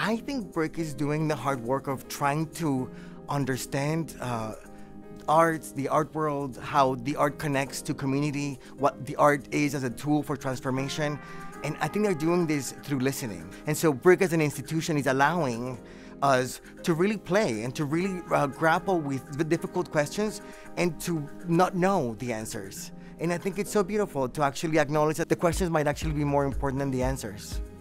I think BRIC is doing the hard work of trying to understand arts, the art world, how the art connects to community, what the art is as a tool for transformation. And I think they're doing this through listening. And so BRIC as an institution is allowing us to really play and to really grapple with the difficult questions and to not know the answers. And I think it's so beautiful to actually acknowledge that the questions might actually be more important than the answers.